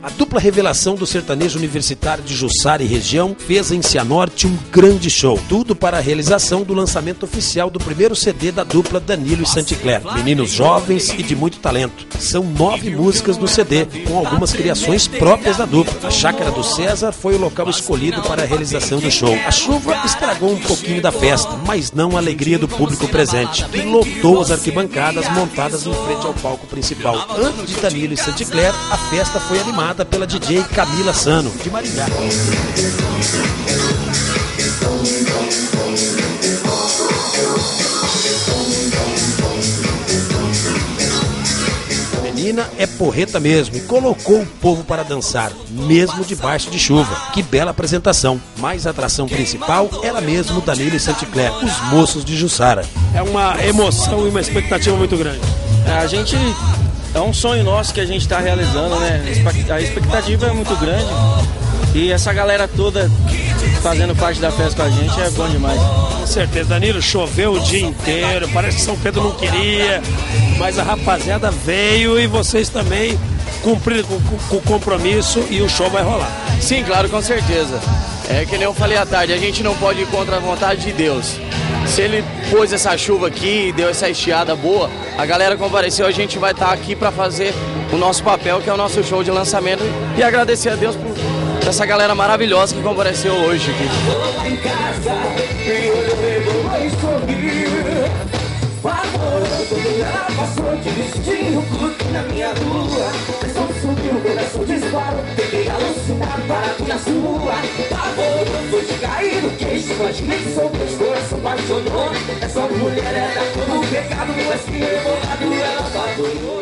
A dupla revelação do sertanejo universitário de Jussara e região fez em Cianorte um grande show. Tudo para a realização do lançamento oficial do primeiro CD da dupla Danilo e Saint-Clair. Meninos jovens e de muito talento. São 9 músicas no CD, com algumas criações próprias da dupla. A Chácara do César foi o local escolhido para a realização do show. A chuva estragou um pouquinho da festa, mas não a alegria do público presente, que lotou as arquibancadas montadas em frente ao palco principal. Antes de Danilo e Saint-Clair, a festa foi animada pela DJ Camila Sano, de Maringá. A menina é porreta mesmo e colocou o povo para dançar, mesmo debaixo de chuva. Que bela apresentação, mas a atração principal era mesmo Danilo e Saint-Clair, os moços de Jussara. É uma emoção e uma expectativa muito grande. É um sonho nosso que a gente está realizando, né? A expectativa é muito grande e essa galera toda fazendo parte da festa com a gente é bom demais. Com certeza, Danilo, choveu o dia inteiro, parece que São Pedro não queria, mas a rapaziada veio e vocês também cumpriram com o compromisso e o show vai rolar. Sim, claro, com certeza. É que nem eu falei à tarde, a gente não pode ir contra a vontade de Deus. Se ele pôs essa chuva aqui e deu essa estiada boa, a galera compareceu, a gente vai estar aqui para fazer o nosso papel, que é o nosso show de lançamento, e agradecer a Deus por essa galera maravilhosa que compareceu hoje aqui. Essa mulher era todo pecado, mas que revoltado ela apaixonou.